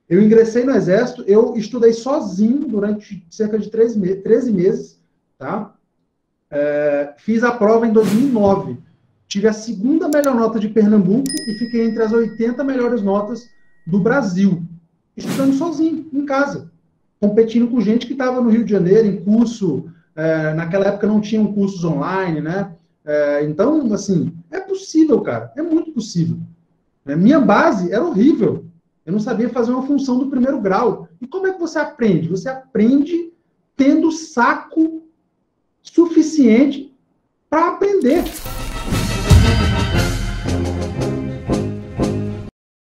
Eu ingressei no Exército, eu estudei sozinho durante cerca de 13 meses, tá? Fiz a prova em 2009. Tive a segunda melhor nota de Pernambuco e fiquei entre as 80 melhores notas do Brasil. Estudando sozinho, em casa. Competindo com gente que estava no Rio de Janeiro, em curso. Naquela época não tinham cursos online, né? Então, assim, é possível, cara. É muito possível. Minha base era horrível. Eu não sabia fazer uma função do primeiro grau. E como é que você aprende? Você aprende tendo saco suficiente para aprender.